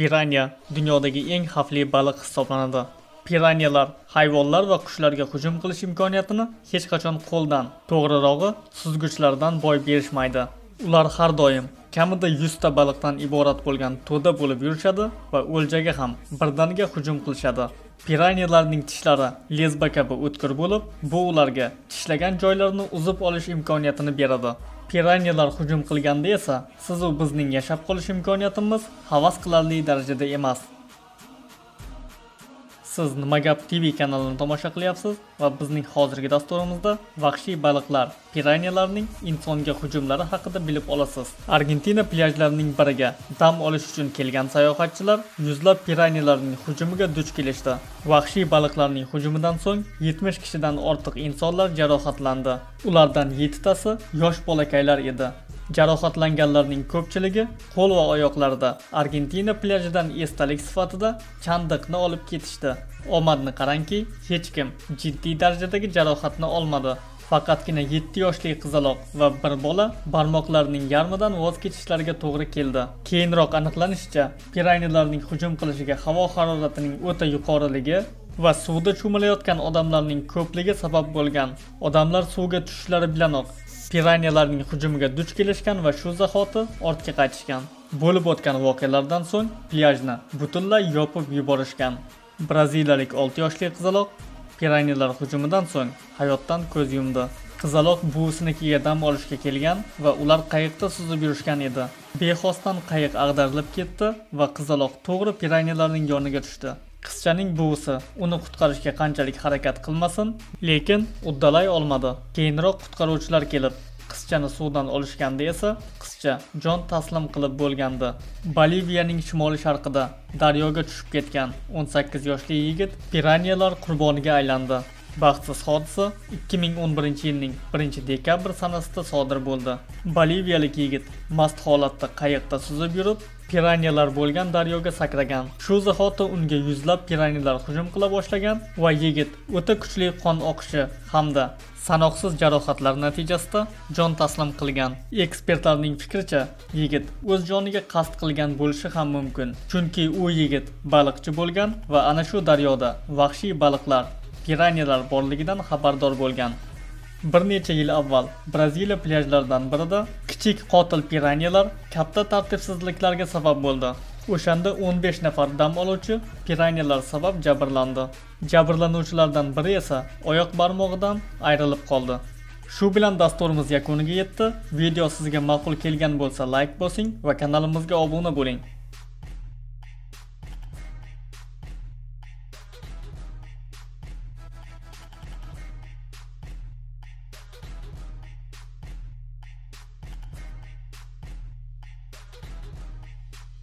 Piranya dunyodagi eng xavfli baliq hisoblanadi. Piranyalar hayvonlar va qushlarga hujum qilish imkoniyatini hech qachon qo'ldan, to'g'rirog'i suzgichlardan boy berishmaydi. Ular har doim kamida 100 ta baliqdan iborat bo'lgan to'da bo'lib yurishadi va o'ljaga ham birdaniga hujum qilishadi. Piranyalarning tishlari lezba kabi o'tkir bo'lib, bu ularga tishlagan joylarini uzib olish imkoniyatini beradi. Piranyalar hujum qilganda esa siz va bizning yashab qolish imkoniyatimiz havas qilarli darajada emas. Siz Nima Gap TV kanalini tomosha qilyapsiz va bizning hozirgi dasturimizda vahshiy baliqlar, piranyalarning insonga hujumlari haqida bilib olasiz. Argentina plyajlarining biriga dam olish uchun kelgan sayohatchilar yuzlab piranyalarning hujumiga duch kelishdi. Vahshiy baliqlarning hujumidan so'ng 70 kishidan ortiq insonlar jarohatlandi. Ulardan 7 tasi yosh bolakaylar edi. Jarohatlanganlarning ko'pchiligi qo'l va oyoqlarida Argentina plyajidan esdalik sifatida chandiqni olib ketishdi. Omadni qarangki, hech kim jiddiy darajadagi jarohatni olmadi. Faqatgina 7 yoshli qizaloq va bir bola barmoqlarining yarmidan voz kechishlariga to'g'ri keldi. Keyinroq aniqlanishicha, piranyalarning hujum qilishiga havo haroratining o'ta yuqoriligi va suvda cho'milayotgan odamlarning ko'pligi sabab bo'lgan. Odamlar suvga tushishlari bilanoq piranyalarning hujumiga duch kelishgan va shu zahoti ortga qaytishgan. Bo'lib o'tgan voqealardan so'ng plyajni butunlay yopib yuborishgan. Braziliyalik 6 yoshli qizaloq piranyalar hujumidan so'ng hayotdan ko'z yumdi. Qizaloq buvisiga dam olishga kelgan va ular qayiqda suzib yurishgan edi. Bexosdan qayiq ag'darilib ketdi va qizaloq to'g'ri piranyalarning yoniga tushdi. Qizchaning buvisi uni qutqarishga qanchalik harakat qilmasin, lekin uddalay olmadi. Keyinroq qutqaruvchilar kelib, qizchani suvdan olishganda esa qizcha jon taslim qilib bo'lgandi. Boliviyaning shimoli-sharqida daryoga tushib ketgan 18 yoshli yigit piranyalar qurboniga aylandi. Baxtsiz hodisa 2011-yilning 1-dekabr sanasida sodir bo'ldi. Boliviyalik yigit mast holatda qayiqda suzib yurib, piranyalar bo'lgan daryoga sakragan. Shu zahoti unga yuzlab piranyalar hujum qila boshlagan va yigit o'ta kuchli qon oqishi hamda sanoqsiz jarohatlar natijasida jon taslim qilgan. Ekspertlarning fikricha, yigit o'z joniga qasd qilgan bo'lishi ham mumkin, chunki u yigit baliqchi bo'lgan va ana shu daryoda vahshiy baliqlar, piranyalar borligidan xabardor bo'lgan. Bir necha yil avval Braziliya plyajlaridan birida kichik qotil piranyalar katta tartibsizliklarga sabab bo'ldi. O'shanda 15 nafar dam oluvchi piranyalar sabab jabrlandi. Jabrlanuvchilardan biri esa oyoq barmog'idan ayrilib qoldi. Shu bilan dasturimiz yakuniga yetdi. Video sizga ma'qul kelgan bo'lsa like bosing va kanalimizga obuna bo'ling.